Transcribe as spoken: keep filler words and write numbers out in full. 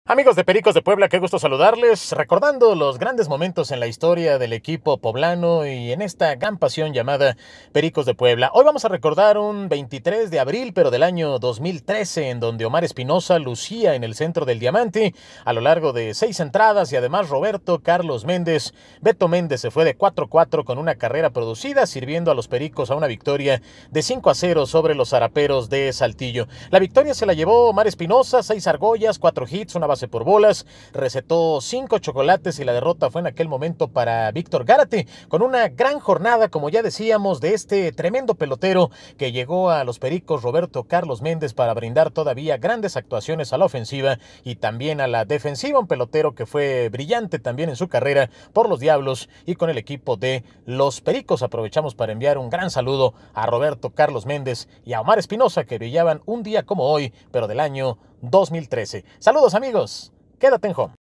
Amigos de Pericos de Puebla, qué gusto saludarles, recordando los grandes momentos en la historia del equipo poblano y en esta gran pasión llamada Pericos de Puebla. Hoy vamos a recordar un veintitrés de abril, pero del año dos mil trece, en donde Omar Espinosa lucía en el centro del diamante a lo largo de seis entradas y además Roberto Carlos Méndez, Beto Méndez se fue de cuatro cuatro con una carrera producida, sirviendo a los Pericos a una victoria de cinco a cero sobre los Zaraperos de Saltillo. La victoria se la llevó Omar Espinosa, seis argollas, cuatro hits, una base por bolas, recetó cinco chocolates y la derrota fue en aquel momento para Víctor Gárate, con una gran jornada, como ya decíamos, de este tremendo pelotero que llegó a los Pericos, Roberto Carlos Méndez, para brindar todavía grandes actuaciones a la ofensiva y también a la defensiva, un pelotero que fue brillante también en su carrera por los Diablos y con el equipo de los Pericos. Aprovechamos para enviar un gran saludo a Roberto Carlos Méndez y a Omar Espinosa, que brillaban un día como hoy, pero del año dos mil trece. Saludos, amigos. Quédate en home.